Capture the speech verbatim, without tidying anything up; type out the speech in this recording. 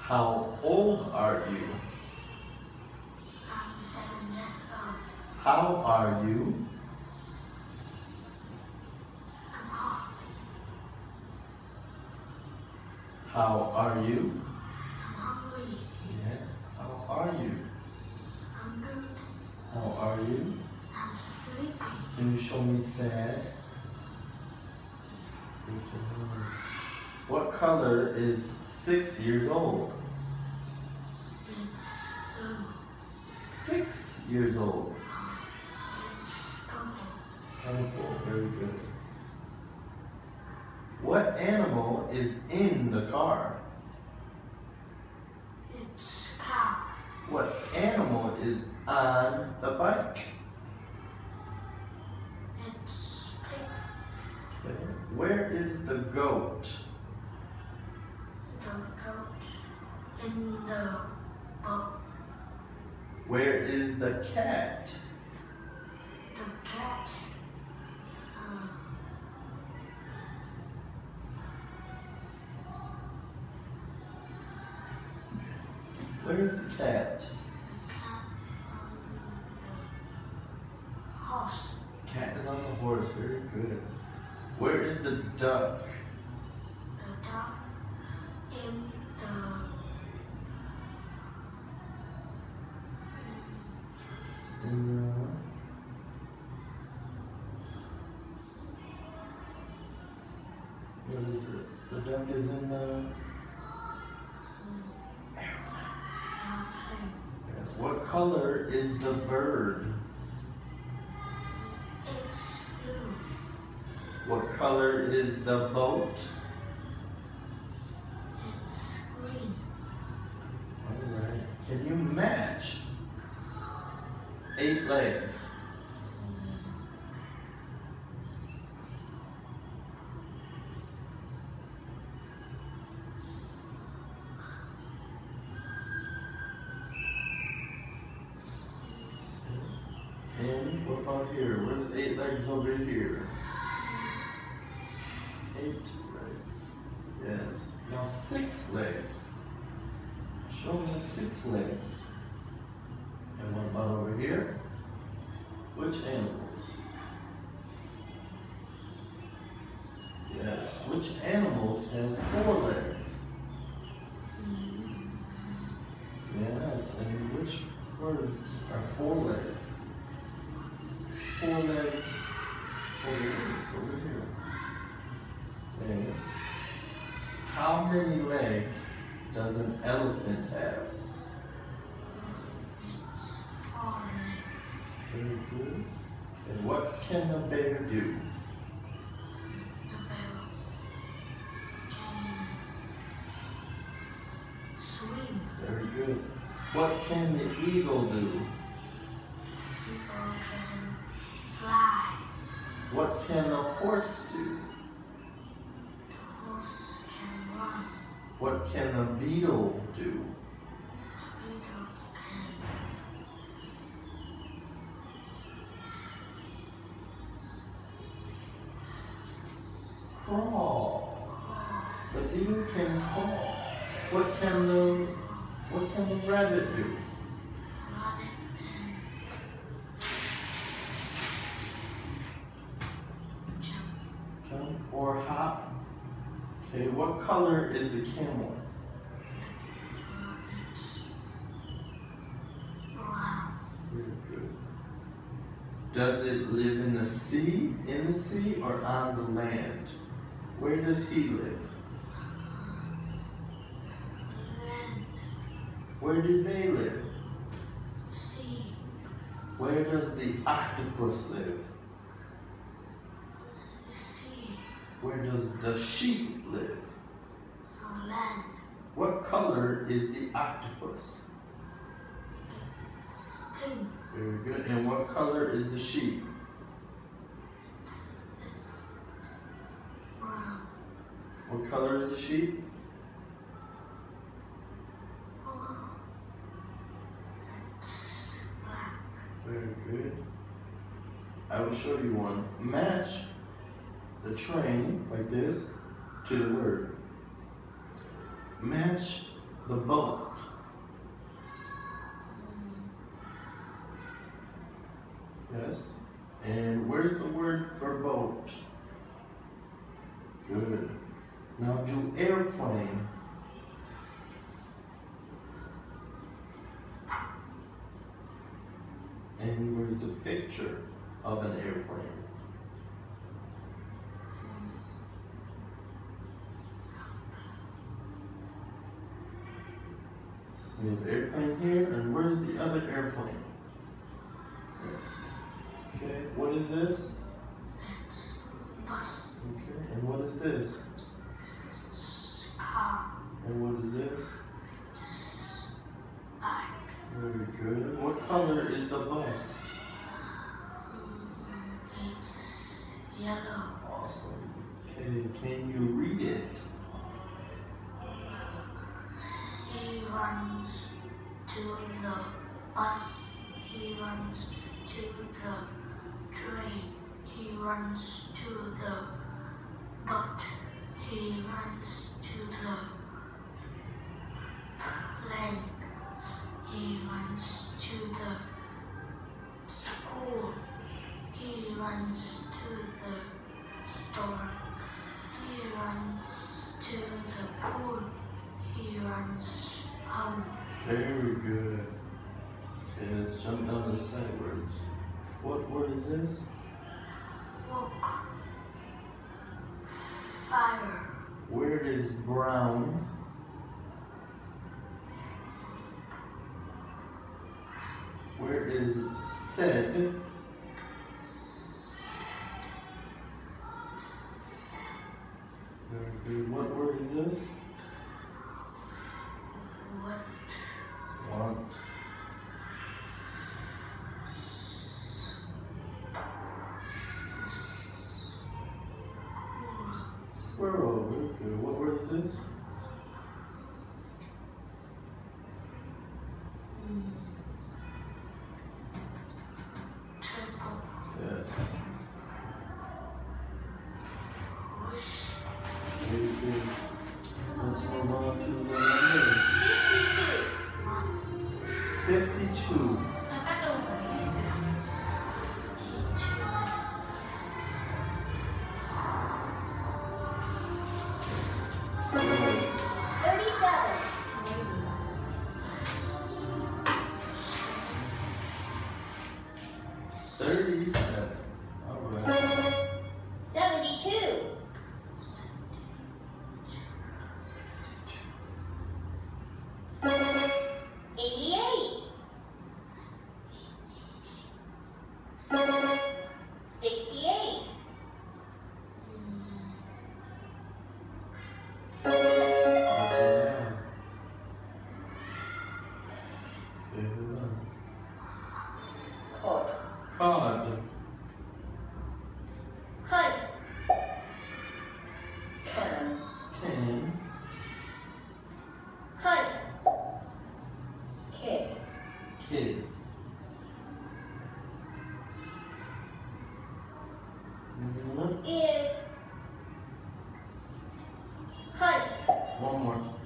How old are you? I'm seven years old. How are you? I'm hot. How are you? I'm hungry. Yeah. How are you? I'm good. How are you? I'm sleepy. Can you show me sad? What color is six years old? It's blue. Six years old. It's purple. Purple, very good. What animal is in the car? It's cow. What animal is on the bike? It's pig. Okay. Where is the goat? The goat in the boat. Where is the cat? The cat. Uh, Where is the cat? cat on the horse. Cat is on the horse, very good. Where is the duck? The dog in the In the what is it? The duck is in the airplane. yes. What color is the bird? It's blue. What color is the boat? It's green. Alright. Can you match eight legs? And what about here? Where's eight legs over here? Eight legs. Yes. Now six legs. Show me six legs. And what about over here? Which animals? Yes. Which animals have four legs? Yes. And which birds are four legs? Four legs. Four legs over here. Okay. How many legs does an elephant have? It's four legs. Very good. And what can the bear do? The bear can swim. Very good. What can the eagle do? People can fly. What can a horse do? The horse can run. What can a beetle do? The beetle can Crawl. crawl. The beetle can crawl. What can the what can the rabbit do? Rabbit can jump. Jump or hop. Okay, what color is the camel? Uh, It's brown. Very good. Does it live in the sea, in the sea, or on the land? Where does he live? Land. Where do they live? Sea. Where does the octopus live? Sea. Where does the sheep live? Uh, land. What color is the octopus? It's pink. Very good. And what color is the sheep? It's brown. What color is the sheep? Oh, it's black. Very good. I will show you one. Match the train like this to the word. Match the boat? Yes. And where's the word for boat? Good. Now do airplane. And where's the picture of an airplane? We have airplane here, and where's the other airplane? Yes. Okay, what is this? It's bus. Okay, and what is this? It's car. And what is this? It's bike. Very good. What color is the bus? It's yellow. Awesome. Okay, can you read it? He runs to the bus. He runs to the train. He runs to the boat. He runs to the plane. He runs to the school. He runs to the store. He runs to the pool. He runs home. Very good. Okay, let's jump down to the side words. What word is this? Look. Fire. Where is brown? Where is said? Very good. What word is this? What? Want. Squirrel. Very good. What word is this? Hmm. Triple. Yes. Wish. Very good. Let's move on to the number. Fifty-two. Thirty-seven. Thirty-seven. All right. Seventy-two. Eighty-eight. Sixty-eight. Good job. Okay, hold on. Cod. Cod. Cod. Can. Can. Cod. Kid. Kid. Mhm. Ear. Cod. One more.